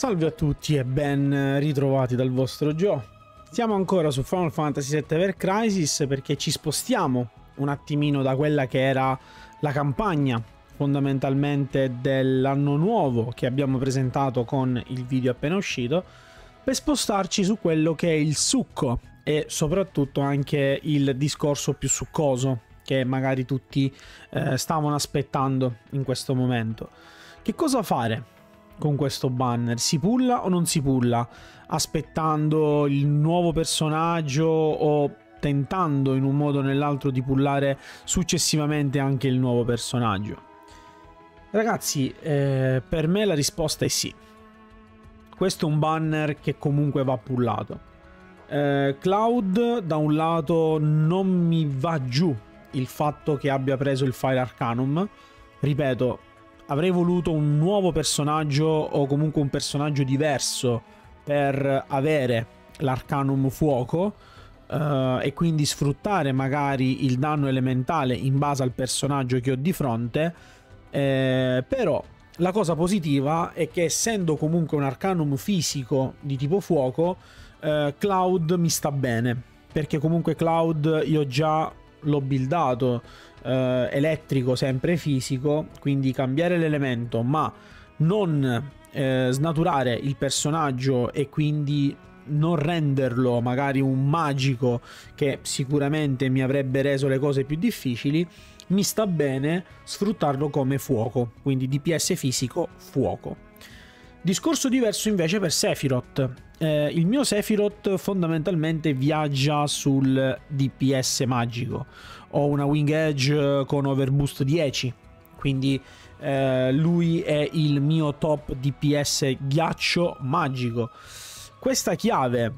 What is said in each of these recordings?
Salve a tutti e ben ritrovati dal vostro Joe. Siamo ancora su Final Fantasy VII Ever Crisis perché ci spostiamo un attimino da quella che era la campagna fondamentalmente dell'anno nuovo che abbiamo presentato con il video appena uscito, per spostarci su quello che è il succo e soprattutto anche il discorso più succoso che magari tutti stavano aspettando in questo momento. Che cosa fare con questo banner? Si pulla o non si pulla? Aspettando il nuovo personaggio o tentando in un modo o nell'altro di pullare successivamente anche il nuovo personaggio? Ragazzi, per me la risposta è sì. Questo è un banner che comunque va pullato. Cloud da un lato non mi va giù il fatto che abbia preso il Fire Arcanum. Ripeto, avrei voluto un nuovo personaggio o comunque un personaggio diverso per avere l'Arcanum Fuoco e quindi sfruttare magari il danno elementale in base al personaggio che ho di fronte. Però la cosa positiva è che essendo comunque un Arcanum fisico di tipo fuoco, Cloud mi sta bene, perché comunque Cloud io già l'ho buildato elettrico sempre fisico, quindi cambiare l'elemento ma non snaturare il personaggio e quindi non renderlo magari un magico che sicuramente mi avrebbe reso le cose più difficili, mi sta bene sfruttarlo come fuoco, quindi DPS fisico fuoco. Discorso diverso invece per Sephiroth. Il mio Sephiroth fondamentalmente viaggia sul DPS magico. Ho una Wing Edge con Overboost 10, quindi lui è il mio top DPS ghiaccio magico. Questa chiave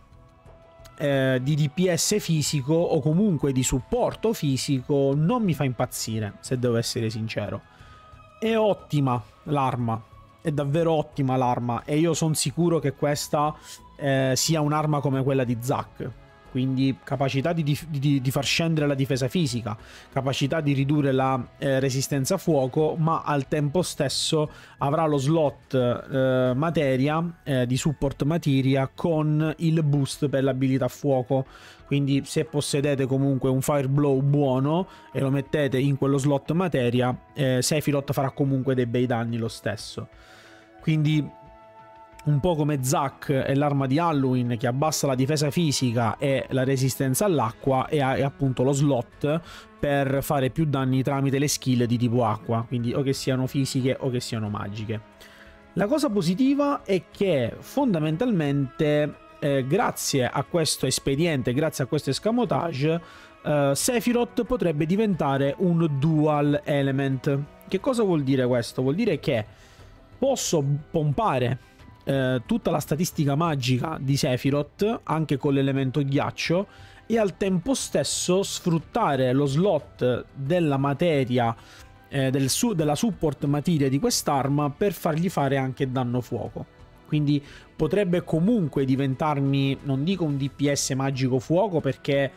di DPS fisico o comunque di supporto fisico non mi fa impazzire, se devo essere sincero. È ottima l'arma, è davvero ottima l'arma e io sono sicuro che questa sia un'arma come quella di Zack, quindi capacità di far scendere la difesa fisica, capacità di ridurre la resistenza a fuoco, ma al tempo stesso avrà lo slot materia di support materia con il boost per l'abilità fuoco. Quindi se possedete comunque un Fire Blow buono e lo mettete in quello slot materia, Sephiroth farà comunque dei bei danni lo stesso. Quindi un po' come Zack è l'arma di Halloween che abbassa la difesa fisica e la resistenza all'acqua e ha appunto lo slot per fare più danni tramite le skill di tipo acqua, quindi o che siano fisiche o che siano magiche. La cosa positiva è che fondamentalmente grazie a questo espediente, grazie a questo escamotage, Sephiroth potrebbe diventare un dual element. Che cosa vuol dire questo? Vuol dire che posso pompare tutta la statistica magica di Sephiroth anche con l'elemento ghiaccio e al tempo stesso sfruttare lo slot della materia della support materia di quest'arma per fargli fare anche danno fuoco. Quindi potrebbe comunque diventarmi, non dico un DPS magico fuoco perché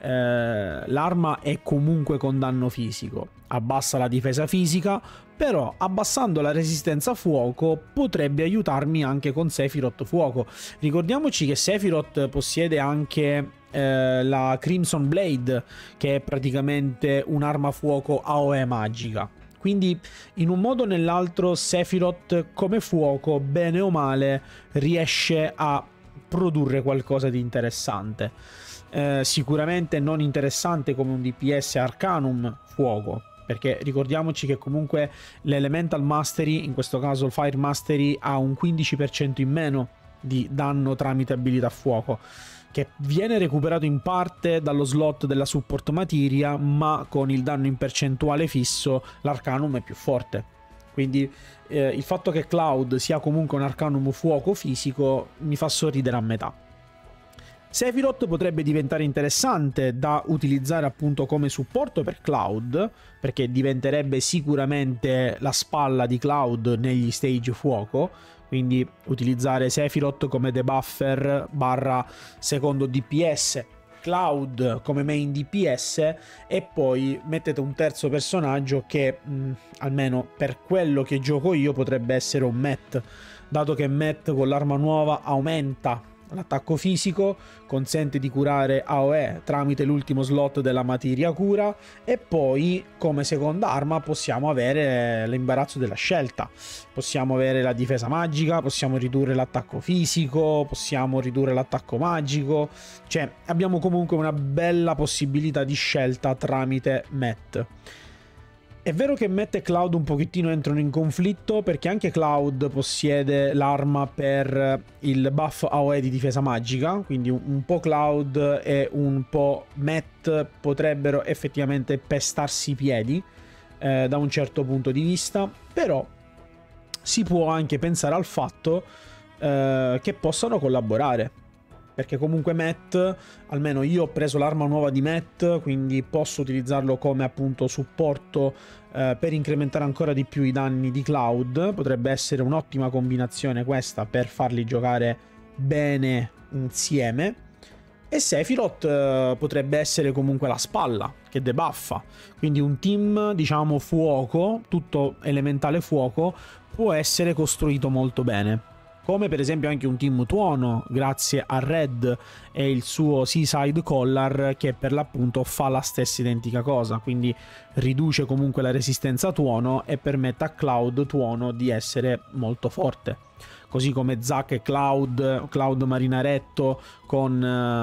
l'arma è comunque con danno fisico, abbassa la difesa fisica, però abbassando la resistenza a fuoco potrebbe aiutarmi anche con Sephiroth fuoco. Ricordiamoci che Sephiroth possiede anche la Crimson Blade, che è praticamente un'arma fuoco AOE magica. Quindi in un modo o nell'altro Sephiroth come fuoco, bene o male, riesce a produrre qualcosa di interessante. Sicuramente non interessante come un DPS Arcanum fuoco, perché ricordiamoci che comunque l'Elemental Mastery, in questo caso il Fire Mastery, ha un 15% in meno di danno tramite abilità fuoco, che viene recuperato in parte dallo slot della support materia, ma con il danno in percentuale fisso l'Arcanum è più forte. Quindi il fatto che Cloud sia comunque un Arcanum fuoco fisico mi fa sorridere a metà. Sephiroth potrebbe diventare interessante da utilizzare appunto come supporto per Cloud, perché diventerebbe sicuramente la spalla di Cloud negli stage fuoco, quindi utilizzare Sephiroth come debuffer barra secondo DPS Cloud come main DPS e poi mettete un terzo personaggio che almeno per quello che gioco io potrebbe essere un Matt, dato che Matt con l'arma nuova aumenta l'attacco fisico, consente di curare AOE tramite l'ultimo slot della materia cura e poi come seconda arma possiamo avere l'imbarazzo della scelta. Possiamo avere la difesa magica, possiamo ridurre l'attacco fisico, possiamo ridurre l'attacco magico, cioè abbiamo comunque una bella possibilità di scelta tramite Matt. È vero che Matt e Cloud un pochettino entrano in conflitto perché anche Cloud possiede l'arma per il buff AOE di difesa magica, quindi un po' Cloud e un po' Matt potrebbero effettivamente pestarsi i piedi da un certo punto di vista, però si può anche pensare al fatto che possano collaborare. Perché comunque Matt, almeno io ho preso l'arma nuova di Matt, quindi posso utilizzarlo come appunto supporto per incrementare ancora di più i danni di Cloud. Potrebbe essere un'ottima combinazione questa per farli giocare bene insieme. E Sephiroth potrebbe essere comunque la spalla che debuffa. Quindi un team, diciamo, fuoco, tutto elementale fuoco, può essere costruito molto bene. Come per esempio anche un team tuono, grazie a Red e il suo Seaside Collar, che per l'appunto fa la stessa identica cosa, quindi riduce comunque la resistenza a tuono e permette a Cloud tuono di essere molto forte. Così come Zack e Cloud Marinaretto con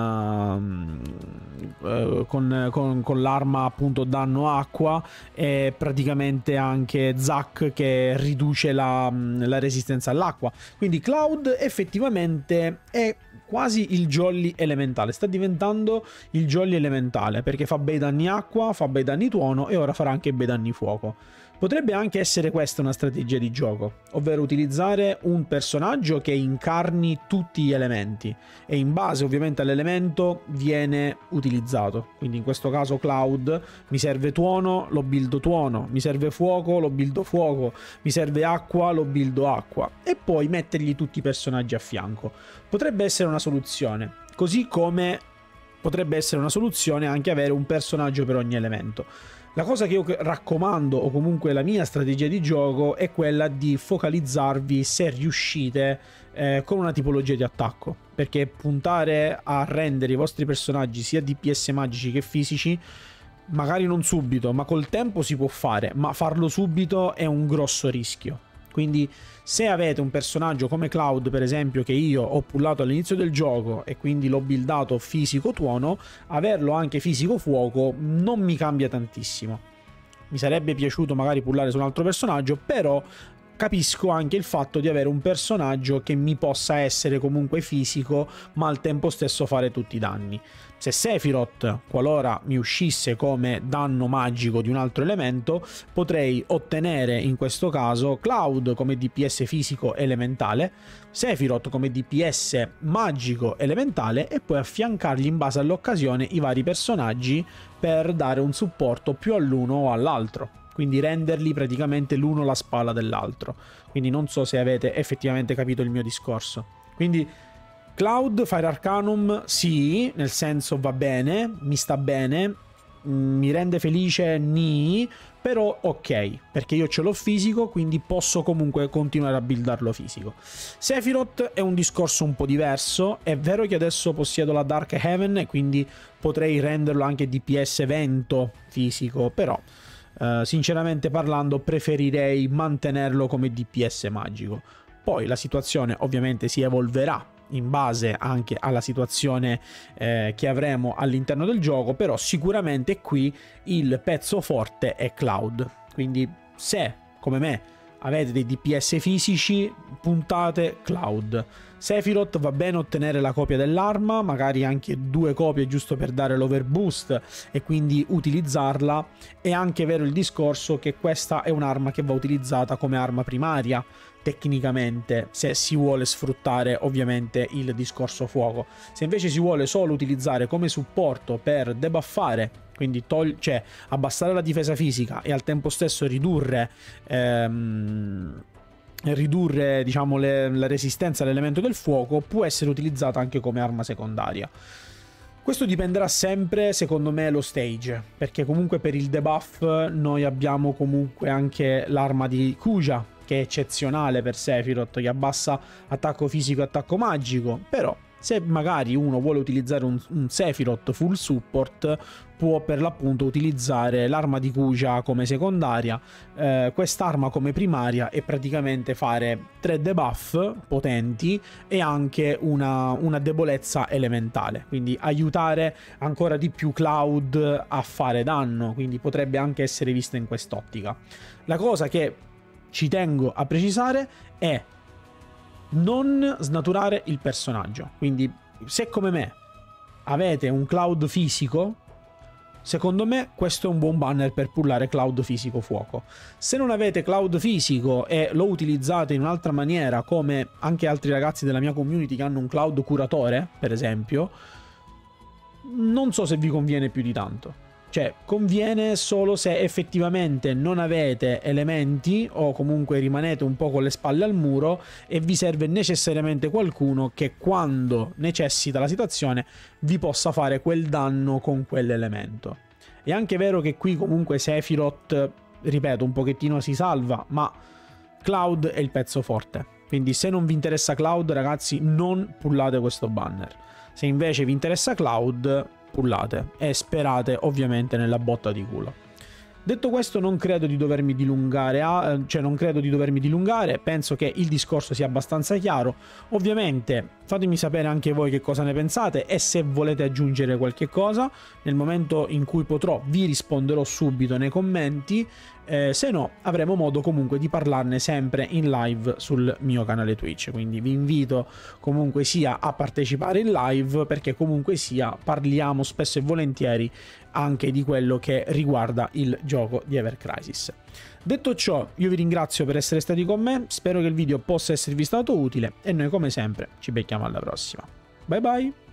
l'arma appunto danno acqua, e praticamente anche Zack che riduce la resistenza all'acqua. Quindi Cloud effettivamente è quasi il Jolly elementale, sta diventando il Jolly elementale perché fa bei danni acqua, fa bei danni tuono e ora farà anche bei danni fuoco. Potrebbe anche essere questa una strategia di gioco, ovvero utilizzare un personaggio che incarni tutti gli elementi e in base ovviamente all'elemento viene utilizzato. Quindi in questo caso Cloud mi serve tuono, lo buildo tuono, mi serve fuoco, lo buildo fuoco, mi serve acqua, lo buildo acqua e poi mettergli tutti i personaggi a fianco. Potrebbe essere una soluzione, così come potrebbe essere una soluzione anche avere un personaggio per ogni elemento. La cosa che io raccomando, o comunque la mia strategia di gioco, è quella di focalizzarvi, se riuscite, con una tipologia di attacco. Perché puntare a rendere i vostri personaggi sia DPS magici che fisici, magari non subito, ma col tempo si può fare, ma farlo subito è un grosso rischio. Quindi se avete un personaggio come Cloud per esempio, che io ho pullato all'inizio del gioco e quindi l'ho buildato fisico tuono, averlo anche fisico fuoco non mi cambia tantissimo. Mi sarebbe piaciuto magari pullare su un altro personaggio, però capisco anche il fatto di avere un personaggio che mi possa essere comunque fisico ma al tempo stesso fare tutti i danni. Se Sephiroth, qualora mi uscisse come danno magico di un altro elemento, potrei ottenere in questo caso Cloud come DPS fisico elementale, Sephiroth come DPS magico elementale e poi affiancargli in base all'occasione i vari personaggi per dare un supporto più all'uno o all'altro. Quindi renderli praticamente l'uno la spalla dell'altro. Quindi non so se avete effettivamente capito il mio discorso. Quindi Cloud, Fire Arcanum, sì, nel senso va bene, mi sta bene, mi rende felice, nì, però ok, perché io ce l'ho fisico, quindi posso comunque continuare a buildarlo fisico. Sephiroth è un discorso un po' diverso, è vero che adesso possiedo la Dark Heaven e quindi potrei renderlo anche DPS vento fisico, però sinceramente parlando preferirei mantenerlo come DPS magico. Poi la situazione ovviamente si evolverà in base anche alla situazione che avremo all'interno del gioco, però sicuramente qui il pezzo forte è Cloud. Quindi se come me avete dei DPS fisici, puntate Cloud. Sephiroth va bene ottenere la copia dell'arma, magari anche 2 copie giusto per dare l'overboost e quindi utilizzarla. È anche vero il discorso che questa è un'arma che va utilizzata come arma primaria tecnicamente, se si vuole sfruttare ovviamente il discorso fuoco. Se invece si vuole solo utilizzare come supporto per debuffare, quindi cioè abbassare la difesa fisica e al tempo stesso ridurre diciamo la resistenza all'elemento del fuoco, può essere utilizzata anche come arma secondaria. Questo dipenderà sempre, secondo me, lo stage, perché comunque per il debuff noi abbiamo comunque anche l'arma di Kuja, che è eccezionale per Sephiroth, che abbassa attacco fisico e attacco magico, però se magari uno vuole utilizzare un Sephiroth full support, può per l'appunto utilizzare l'arma di Kuja come secondaria, quest'arma come primaria e praticamente fare 3 debuff potenti e anche una debolezza elementale, quindi aiutare ancora di più Cloud a fare danno, quindi potrebbe anche essere vista in quest'ottica. La cosa che ci tengo a precisare è non snaturare il personaggio, quindi se come me avete un Cloud fisico, secondo me questo è un buon banner per pullare Cloud fisico fuoco. Se non avete Cloud fisico e lo utilizzate in un'altra maniera, come anche altri ragazzi della mia community che hanno un Cloud curatore per esempio, non so se vi conviene più di tanto. Cioè, conviene solo se effettivamente non avete elementi o comunque rimanete un po' con le spalle al muro e vi serve necessariamente qualcuno che quando necessita la situazione vi possa fare quel danno con quell'elemento. È anche vero che qui comunque Sephiroth, ripeto, un pochettino si salva, ma Cloud è il pezzo forte. Quindi se non vi interessa Cloud, ragazzi, non pullate questo banner. Se invece vi interessa Cloud, pullate e sperate ovviamente nella botta di culo. Detto questo, non credo di dovermi dilungare, penso che il discorso sia abbastanza chiaro. Ovviamente fatemi sapere anche voi che cosa ne pensate e se volete aggiungere qualche cosa. Nel momento in cui potrò vi risponderò subito nei commenti, se no avremo modo comunque di parlarne sempre in live sul mio canale Twitch, quindi vi invito comunque sia a partecipare in live, perché comunque sia parliamo spesso e volentieri anche di quello che riguarda il gioco di Ever Crisis. Detto ciò, io vi ringrazio per essere stati con me, spero che il video possa esservi stato utile e noi come sempre ci becchiamo alla prossima. Bye bye!